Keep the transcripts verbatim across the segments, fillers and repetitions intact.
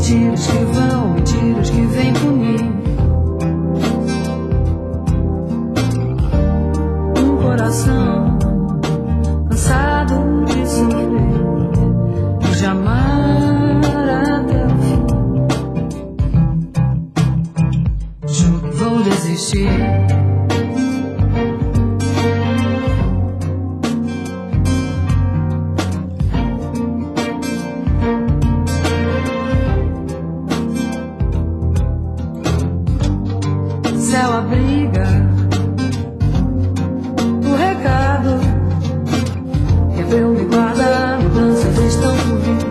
Mentiras que vão, mentiras que vêm punir um coração cansado de sofrer, de amar até o fim. Juro que vou desistir. Céu abriga o recado que é pra eu me guardar, mudanças estão por vir.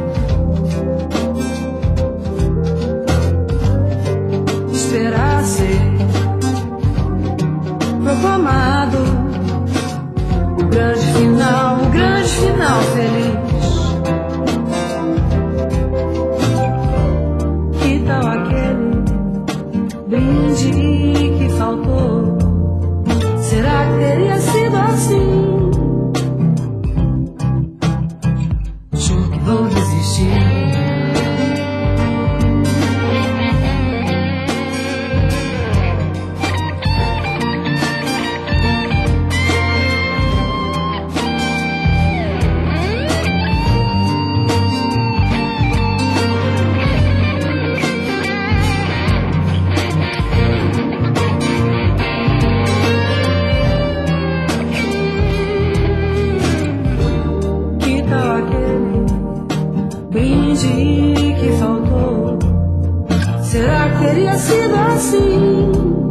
Esperar ser proclamado o grande final, o grande final feliz. Que tal aquele brinde que faltou? Será que teria sido assim? Juro que vou desistir. Brinde que faltou, será que teria sido assim?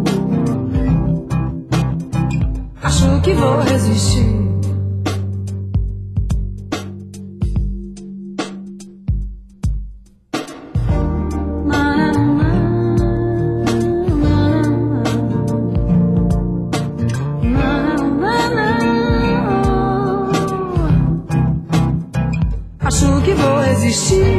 Acho que vou resistir. Acho que vou resistir.